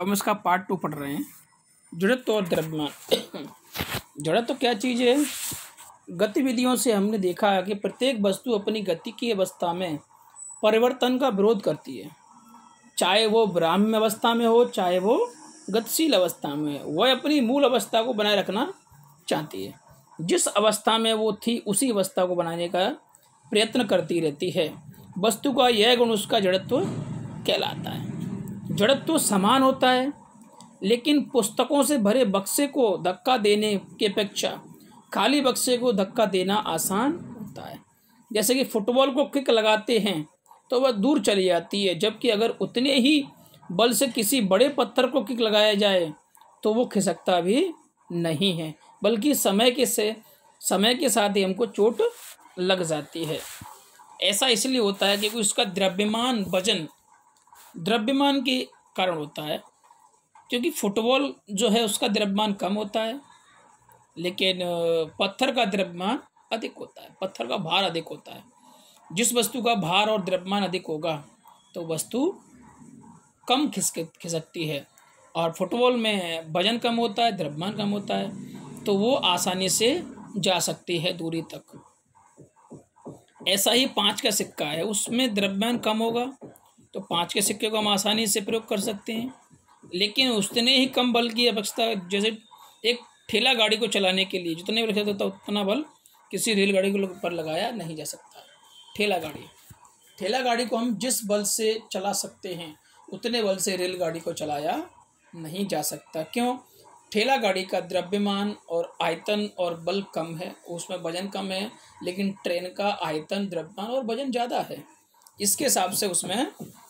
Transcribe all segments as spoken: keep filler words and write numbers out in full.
हम इसका part two पढ़ रहे हैं, जड़त्व और द्रव्यमान। जड़त्व क्या चीज़ है? गतिविधियों से हमने देखा है कि प्रत्येक वस्तु अपनी गति की अवस्था में परिवर्तन का विरोध करती है, चाहे वो ब्राह्म्य अवस्था में हो चाहे वो गतिशील अवस्था में। वह अपनी मूल अवस्था को बनाए रखना चाहती है, जिस अवस्था में वो थी उसी अवस्था को बनाने का प्रयत्न करती रहती है। वस्तु का यह गुण उसका जड़त्व कहलाता है। जड़त्व समान होता है, लेकिन पुस्तकों से भरे बक्से को धक्का देने की अपेक्षा खाली बक्से को धक्का देना आसान होता है। जैसे कि फुटबॉल को किक लगाते हैं तो वह दूर चली जाती है, जबकि अगर उतने ही बल से किसी बड़े पत्थर को किक लगाया जाए तो वो खिसकता भी नहीं है, बल्कि समय के से समय के साथ ही हमको चोट लग जाती है। ऐसा इसलिए होता है क्योंकि उसका द्रव्यमान वजन द्रव्यमान के कारण होता है। क्योंकि फुटबॉल जो है उसका द्रव्यमान कम होता है, लेकिन पत्थर का द्रव्यमान अधिक होता है, पत्थर का भार अधिक होता है। जिस वस्तु का भार और द्रव्यमान अधिक होगा तो वस्तु कम खिसक खिसकती है, और फुटबॉल में वजन कम होता है, द्रव्यमान कम होता है, तो वो आसानी से जा सकती है दूरी तक। ऐसा ही पाँच का सिक्का है, उसमें द्रव्यमान कम होगा तो पाँच के सिक्के को हम आसानी से प्रयोग कर सकते हैं, लेकिन उतने ही कम बल की आवश्यकता, जैसे एक ठेला गाड़ी को चलाने के लिए जितने बल होता है उतना बल किसी रेलगाड़ी को पर लगाया नहीं जा सकता। ठेला गाड़ी ठेला गाड़ी को हम जिस बल से चला सकते हैं उतने बल से रेलगाड़ी को चलाया नहीं जा सकता। क्यों? ठेला गाड़ी का द्रव्यमान और आयतन और बल कम है, उसमें वजन कम है, लेकिन ट्रेन का आयतन, द्रव्यमान और वजन ज़्यादा है। इसके हिसाब से उसमें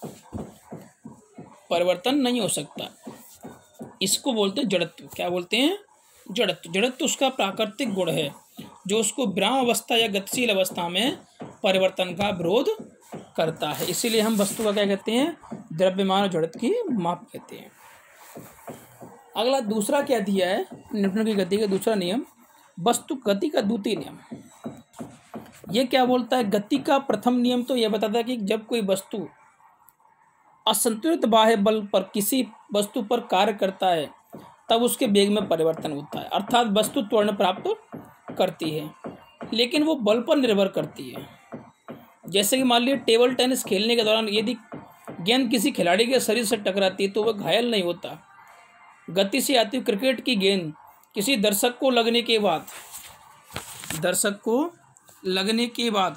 परिवर्तन नहीं हो सकता। इसको बोलते हैं जड़त्व। क्या बोलते हैं? जड़त्व। जड़त्व उसका प्राकृतिक गुण है जो उसको विराम अवस्था या गतिशील अवस्था में परिवर्तन का विरोध करता है। इसीलिए हम वस्तु का क्या कहते हैं? द्रव्यमान और जड़त्व की माप कहते हैं। अगला दूसरा क्या दिया है न्यूटन की गति का दूसरा नियम, वस्तु गति का द्वितीय नियम। ये क्या बोलता है? गति का प्रथम नियम तो यह बताता है कि जब कोई वस्तु असंतुलित बाह्य बल पर किसी वस्तु पर कार्य करता है तब उसके वेग में परिवर्तन होता है, अर्थात वस्तु त्वरण प्राप्त करती है, लेकिन वो बल पर निर्भर करती है। जैसे कि मान लीजिए टेबल टेनिस खेलने के दौरान यदि गेंद किसी खिलाड़ी के शरीर से टकराती है तो वह घायल नहीं होता। गति से आती हुई क्रिकेट की गेंद किसी दर्शक को लगने के बाद दर्शक को लगने के बाद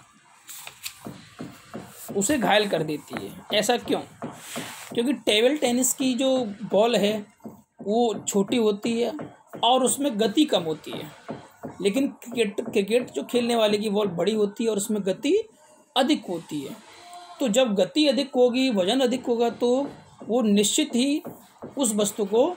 उसे घायल कर देती है। ऐसा क्यों? क्योंकि टेबल टेनिस की जो बॉल है वो छोटी होती है और उसमें गति कम होती है, लेकिन क्रिकेट क्रिकेट जो खेलने वाले की बॉल बड़ी होती है और उसमें गति अधिक होती है। तो जब गति अधिक होगी, वजन अधिक होगा, तो वो निश्चित ही उस वस्तु को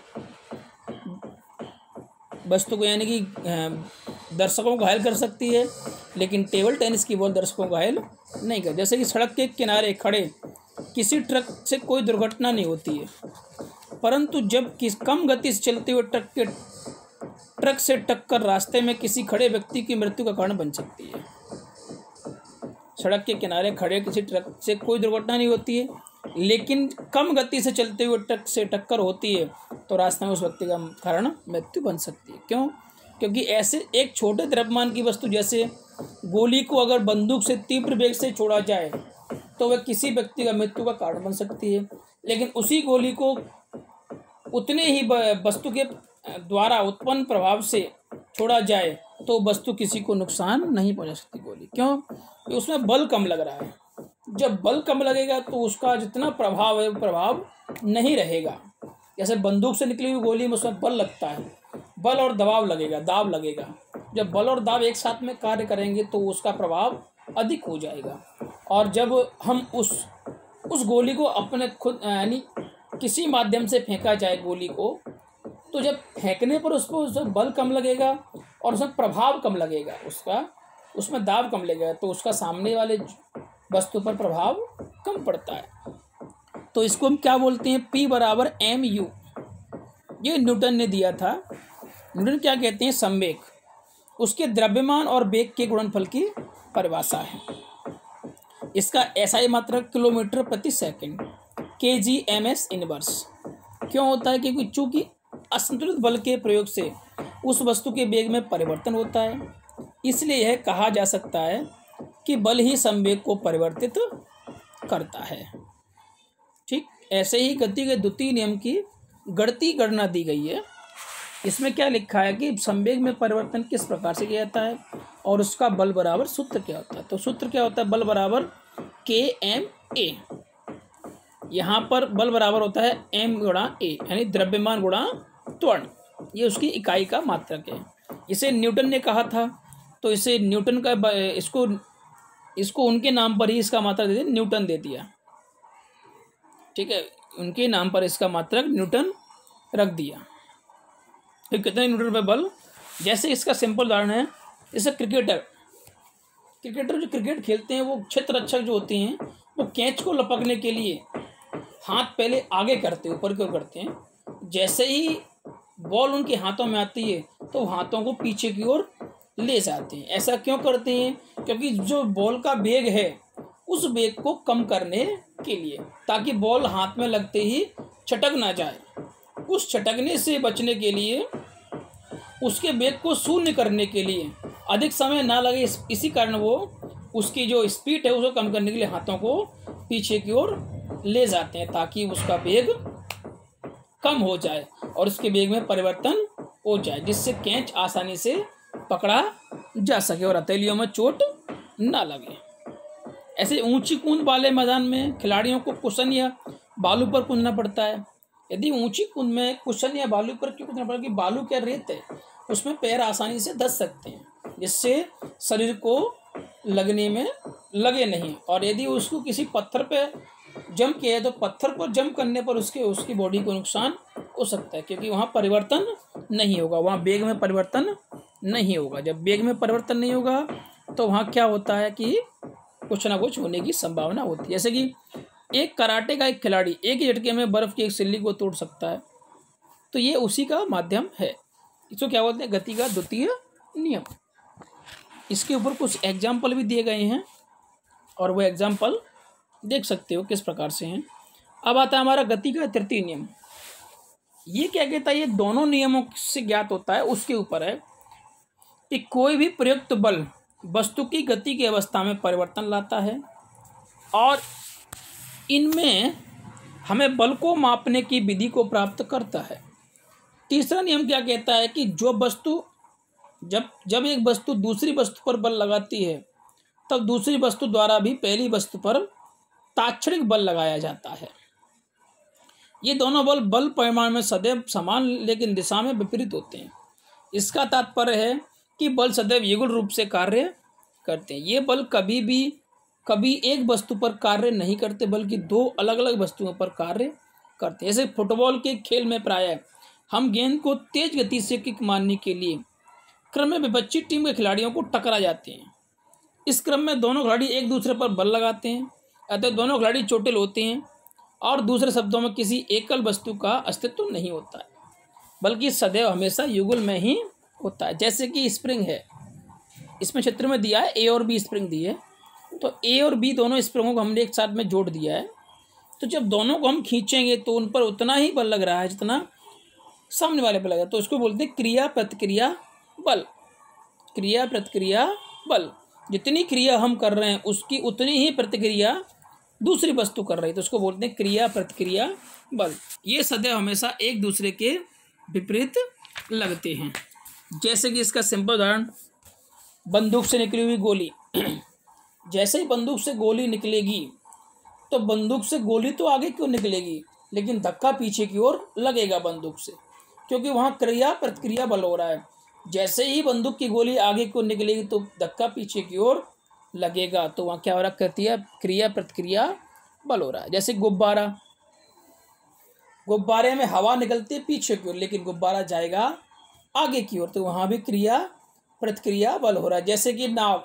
वस्तु को यानी कि दर्शकों को घायल कर सकती है, लेकिन टेबल टेनिस की बॉल दर्शकों को घायल नहीं कर। जैसे कि सड़क के किनारे खड़े किसी ट्रक से कोई दुर्घटना नहीं होती है, परंतु जब किस कम गति से चलते हुए ट्रक के ट्रक से टक्कर रास्ते में किसी खड़े व्यक्ति की मृत्यु का कारण बन सकती है। सड़क के किनारे खड़े किसी ट्रक से कोई दुर्घटना नहीं होती है, लेकिन कम गति से चलते हुए ट्रक से टक्कर होती है तो रास्ते में उस व्यक्ति का कारण मृत्यु बन सकती है। क्यों? क्योंकि ऐसे एक छोटे द्रव्यमान की वस्तु जैसे गोली को अगर बंदूक से तीव्र वेग से छोड़ा जाए तो वह किसी व्यक्ति का मृत्यु का कारण बन सकती है, लेकिन उसी गोली को उतने ही वस्तु के द्वारा उत्पन्न प्रभाव से छोड़ा जाए तो वस्तु किसी को नुकसान नहीं पहुंचा सकती गोली। क्यों? क्योंकि उसमें बल कम लग रहा है। जब बल कम लगेगा तो उसका जितना प्रभाव है वो प्रभाव नहीं रहेगा। जैसे बंदूक से निकली हुई गोली में उसमें बल लगता है, बल और दबाव लगेगा, दाब लगेगा। जब बल और दाब एक साथ में कार्य करेंगे तो उसका प्रभाव अधिक हो जाएगा। और जब हम उस उस गोली को अपने खुद यानी किसी माध्यम से फेंका जाए गोली को, तो जब फेंकने पर उसको उसमें बल कम लगेगा और उसमें प्रभाव कम लगेगा, उसका उसमें दाब कम लगेगा, तो उसका सामने वाले वस्तु पर प्रभाव कम पड़ता है। तो इसको हम क्या बोलते हैं? P बराबर एम यू। ये न्यूटन ने दिया था। न्यूटन क्या कहते हैं? संवेग उसके द्रव्यमान और वेग के गुणनफल की परिभाषा है। इसका एसआई मात्रक किलोमीटर प्रति सेकंड, के जी एम एस इनवर्स। क्यों होता है? क्योंकि चूंकि असंतुलित बल के प्रयोग से उस वस्तु के वेग में परिवर्तन होता है, इसलिए यह कहा जा सकता है कि बल ही संवेग को परिवर्तित करता है। ठीक, ऐसे ही गति के द्वितीय नियम की गणितीय गणना दी गई है। इसमें क्या लिखा है कि संवेग में परिवर्तन किस प्रकार से किया जाता है और उसका बल बराबर सूत्र क्या होता है। तो सूत्र क्या होता है? बल बराबर के एम ए। यहाँ पर बल बराबर होता है एम गुणा ए, यानी द्रव्यमान गुणा त्वरण। ये उसकी इकाई का मात्रक है। इसे न्यूटन ने कहा था, तो इसे न्यूटन का इसको इसको उनके नाम पर ही इसका मात्रक दे दिया, न्यूटन दे दिया। ठीक है, उनके नाम पर इसका मात्रक न्यूटन रख दिया। तो कितने न्यूटन पे बल? जैसे इसका सिंपल उदाहरण है, जैसे क्रिकेटर क्रिकेटर जो क्रिकेट खेलते हैं, वो क्षेत्र रक्षक जो होते हैं, वो कैच को लपकने के लिए हाथ पहले आगे करते हैं, ऊपर की ओर करते हैं। जैसे ही बॉल उनके हाथों में आती है तो हाथों को पीछे की ओर ले जाते हैं। ऐसा क्यों करते हैं? क्योंकि जो बॉल का वेग है उस वेग को कम करने के लिए, ताकि बॉल हाथ में लगते ही छटक ना जाए। उस छटकने से बचने के लिए, उसके वेग को शून्य करने के लिए, अधिक समय ना लगे, इस, इसी कारण वो उसकी जो स्पीड है उसको कम करने के लिए हाथों को पीछे की ओर ले जाते हैं, ताकि उसका वेग कम हो जाए और उसके वेग में परिवर्तन हो जाए, जिससे कैच आसानी से पकड़ा जा सके और हथेलियों में चोट ना लगे। ऐसे ऊंची कूद वाले मैदान में खिलाड़ियों को कुशन या बालू पर कूदना पड़ता है। यदि ऊंची कूद में कुशन या बालू पर क्यों कूदना पड़ता है? कि बालू क्या रेत है, उसमें पैर आसानी से धंस सकते हैं, जिससे शरीर को लगने में लगे नहीं। और यदि उसको किसी पत्थर पे जंप किया है तो पत्थर पर जंप करने पर उसके उसकी बॉडी को नुकसान हो सकता है, क्योंकि वहाँ परिवर्तन नहीं होगा, वहाँ वेग में परिवर्तन नहीं होगा। जब वेग में परिवर्तन नहीं होगा तो वहाँ क्या होता है कि कुछ ना कुछ होने की संभावना होती है। जैसे कि एक कराटे का एक खिलाड़ी एक ही झटके में बर्फ की एक सिल्ली को तोड़ सकता है, तो ये उसी का माध्यम है। इसको क्या बोलते हैं? गति का द्वितीय नियम। इसके ऊपर कुछ एग्जाम्पल भी दिए गए हैं और वो एग्जाम्पल देख सकते हो किस प्रकार से हैं। अब आता है हमारा गति का तृतीय नियम। ये क्या कहता है? ये दोनों नियमों से ज्ञात होता है, उसके ऊपर है कि कोई भी प्रयुक्त बल वस्तु की गति की अवस्था में परिवर्तन लाता है और इनमें हमें बल को मापने की विधि को प्राप्त करता है। तीसरा नियम क्या कहता है कि जो वस्तु जब जब एक वस्तु दूसरी वस्तु पर बल लगाती है, तब दूसरी वस्तु द्वारा भी पहली वस्तु पर तात्क्षणिक बल लगाया जाता है। ये दोनों बल बल परिमाण में सदैव समान लेकिन दिशा में विपरीत होते हैं। इसका तात्पर्य है कि बल सदैव युगल रूप से कार्य करते हैं। ये बल कभी भी कभी एक वस्तु पर कार्य नहीं करते, बल्कि दो अलग अलग वस्तुओं पर कार्य करते हैं। जैसे फुटबॉल के खेल में प्रायः हम गेंद को तेज गति से किक मारने के लिए क्रम में विपक्षी टीम के खिलाड़ियों को टकरा जाते हैं। इस क्रम में दोनों खिलाड़ी एक दूसरे पर बल लगाते हैं, अतः दोनों खिलाड़ी चोटिल होते हैं और दूसरे शब्दों में किसी एकल वस्तु का अस्तित्व नहीं होता है, बल्कि सदैव हमेशा युगल में ही होता है। जैसे कि स्प्रिंग है, इसमें चित्र में दिया है ए और बी स्प्रिंग दी है, तो ए और बी दोनों स्प्रिंगों को हमने एक साथ में जोड़ दिया है। तो जब दोनों को हम खींचेंगे तो उन पर उतना ही बल लग रहा है जितना सामने वाले पर लगा, तो उसको बोलते हैं क्रिया प्रतिक्रिया बल। क्रिया प्रतिक्रिया बल, जितनी क्रिया हम कर रहे हैं उसकी उतनी ही प्रतिक्रिया दूसरी वस्तु कर रही है, तो उसको बोलते हैं क्रिया प्रतिक्रिया बल। ये सदैव हमेशा एक दूसरे के विपरीत लगते हैं। जैसे कि इसका सिंपल उदाहरण, बंदूक से निकली हुई गोली। जैसे ही बंदूक से गोली निकलेगी तो बंदूक से गोली तो आगे क्यों निकलेगी, लेकिन धक्का पीछे की ओर लगेगा बंदूक से, क्योंकि वहाँ क्रिया प्रतिक्रिया बल हो रहा है। जैसे ही बंदूक की गोली आगे को निकलेगी तो धक्का पीछे की ओर लगेगा, तो वहाँ क्या हो रहा है? क्रिया प्रतिक्रिया बल हो रहा है। जैसे गुब्बारा, गुब्बारे में हवा निकलती है पीछे की ओर, लेकिन गुब्बारा जाएगा आगे की ओर, तो वहाँ भी क्रिया प्रतिक्रिया बल हो रहा है। जैसे कि नाव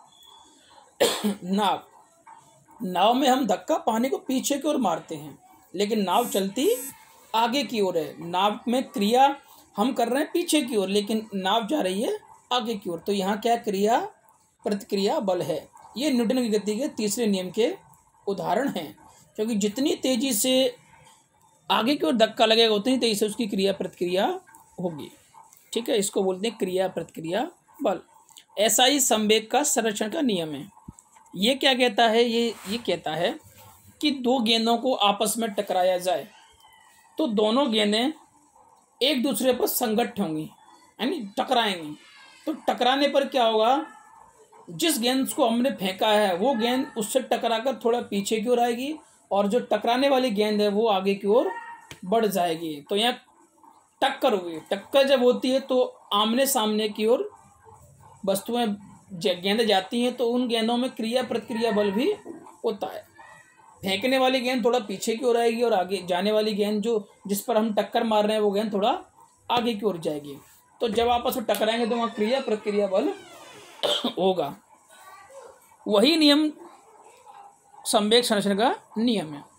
नाव नाव में हम धक्का पानी को पीछे की ओर मारते हैं, लेकिन नाव चलती आगे की ओर है। नाव में क्रिया हम कर रहे हैं पीछे की ओर, लेकिन नाव जा रही है आगे की ओर, तो यहाँ क्या क्रिया प्रतिक्रिया बल है। ये न्यूटन की गति के तीसरे नियम के उदाहरण हैं, क्योंकि जितनी तेजी से आगे की ओर धक्का लगेगा उतनी तेजी से उसकी क्रिया प्रतिक्रिया होगी। ठीक है, इसको बोलते हैं क्रिया प्रतिक्रिया बल। ऐसा ही संवेग का संरक्षण का नियम है। ये क्या कहता है, ये ये कहता है कि दो गेंदों को आपस में टकराया जाए तो दोनों गेंदें एक दूसरे पर संघट्ट होंगी, यानी टकराएंगी। तो टकराने पर क्या होगा, जिस गेंद को हमने फेंका है वो गेंद उससे टकराकर थोड़ा पीछे की ओर आएगी और जो टकराने वाली गेंद है वो आगे की ओर बढ़ जाएगी। तो यहाँ टक्कर हुई। टक्कर जब होती है तो आमने सामने की ओर वस्तुएं गेंद जाती हैं, तो उन गेंदों में क्रिया प्रतिक्रिया बल भी होता है। फेंकने वाली गेंद थोड़ा पीछे की ओर आएगी और आगे जाने वाली गेंद जो जिस पर हम टक्कर मार रहे हैं वो गेंद थोड़ा आगे की ओर जाएगी। तो जब आपस में टकराएंगे तो वहाँ क्रिया प्रतिक्रिया बल होगा। वही नियम संवेग संरक्षण का नियम है।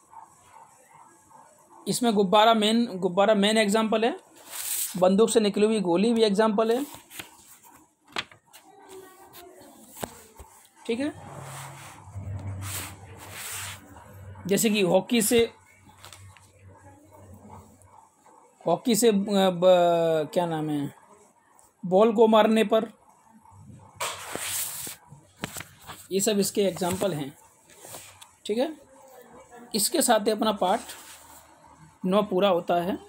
इसमें गुब्बारा मेन गुब्बारा मेन एग्जाम्पल है, बंदूक से निकली हुई गोली भी एग्जाम्पल है। ठीक है, जैसे कि हॉकी से हॉकी से ब, ब, क्या नाम है, बॉल को मारने पर, ये सब इसके एग्जाम्पल हैं। ठीक है, इसके साथ ही अपना पाठ नौ पूरा होता है।